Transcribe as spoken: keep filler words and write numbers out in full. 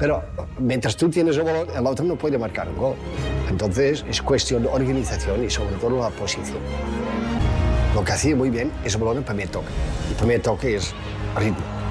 Pero mientras tú tienes el balón, el otro no puede marcar un gol. Entonces es cuestión de organización y sobre todo la posición. Lo que hacía muy bien es el balón en primer toque. El primer toque es ritmo.